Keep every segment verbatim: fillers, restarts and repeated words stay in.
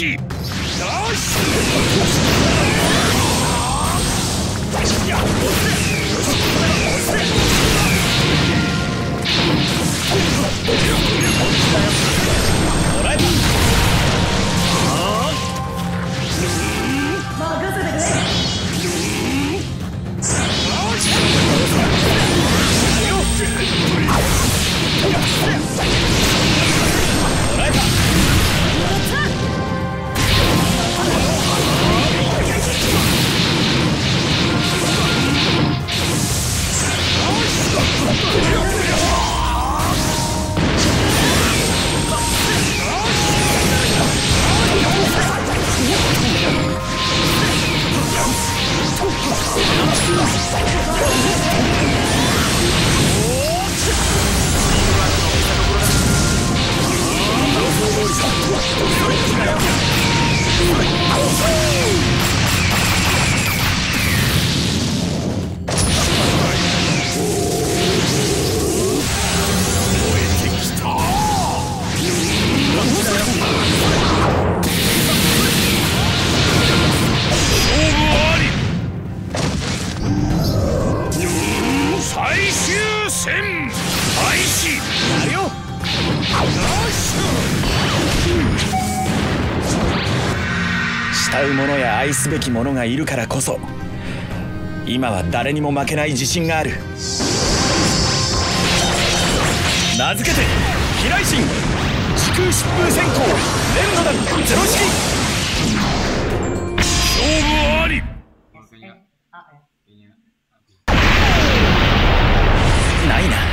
しよし慕う者や愛すべき者がいるからこそ今は誰にも負けない自信がある。名付けて飛来神時空疾風閃光連の弾ゼロ式勝負あり。ないな。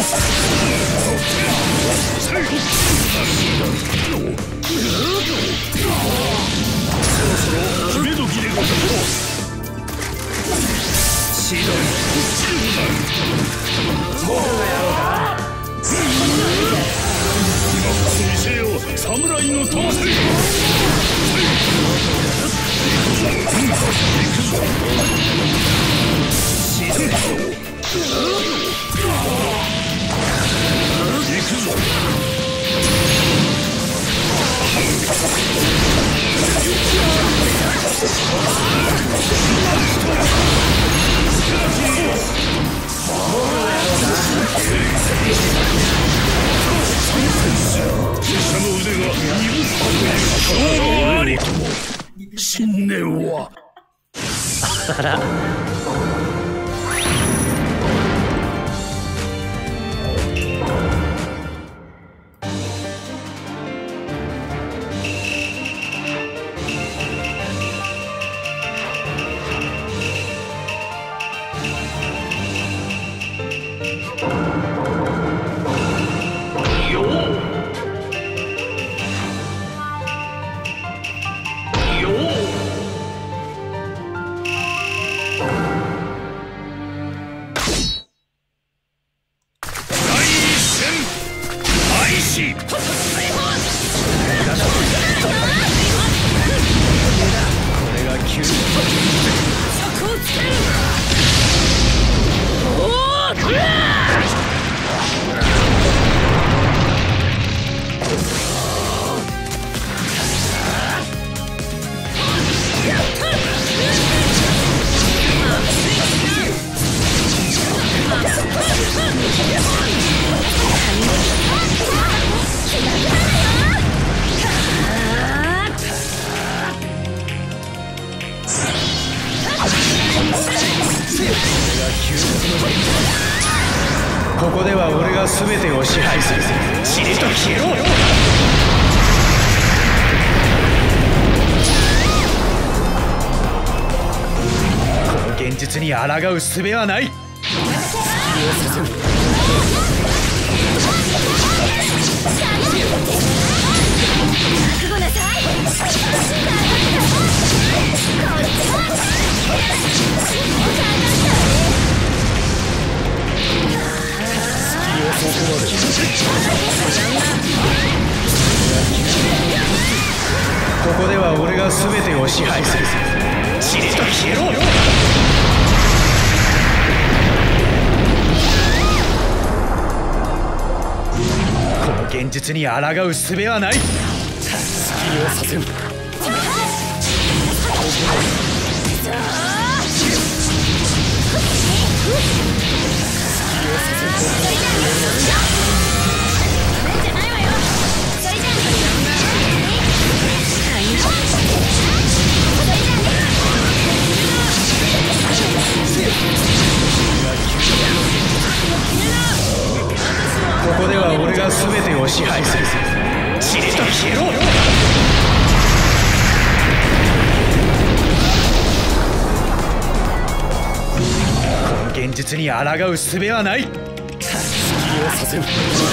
決め時でござる。シドル僕がやろうか。今こそ見せよう侍の魂。シドル行くぞ。拙者の腕が勝負ありとも信念はあらここでは俺が全てを支配する。ちりと消えろ。この現実に抗う術はない。覚悟なさい。ここでは俺が全てを支配する。ちりと消えろ。この現実に抗う術はない。隙をさせん。ここでは俺が全てを支配する。ちりと消えろ。この現実に抗う術はない。隙をさせる。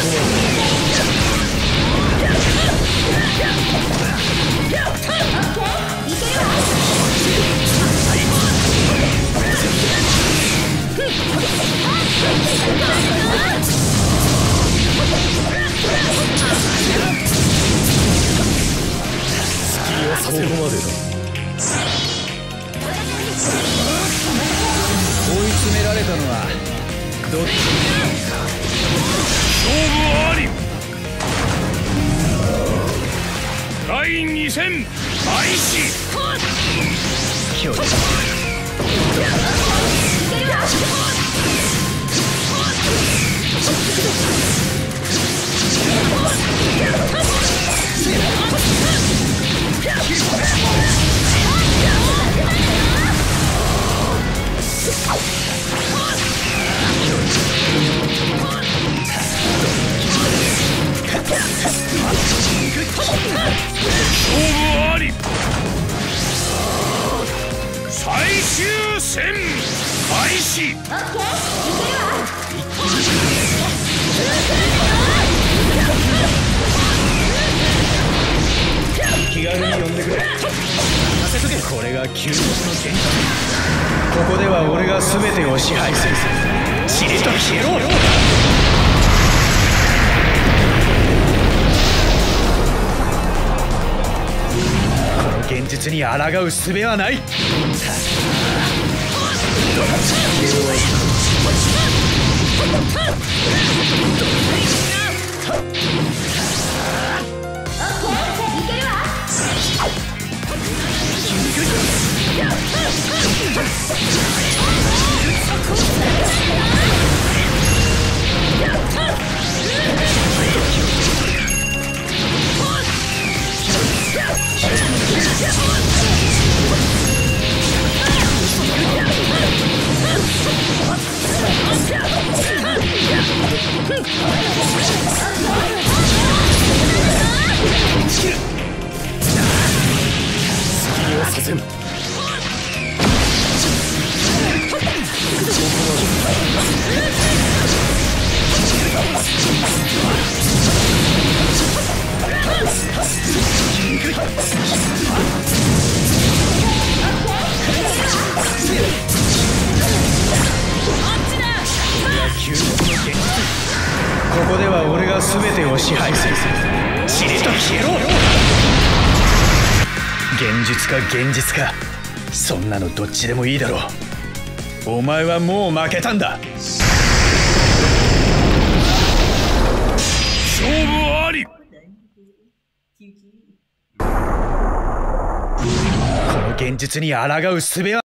そこまでだ。追い詰められたのはどっち？勝負あり。だいに戦開始。距離あり。最終戦開始。 気軽に呼んでくれ。これが究極の現実。ここでは俺が全てを支配する。ちりと消えろ。この現実に抗う術はない。させん。ここでは俺が全てを支配する。ちりと消えろ。現実か現実か、そんなのどっちでもいいだろう。お前はもう負けたんだ。勝負あり。この現実に抗う術は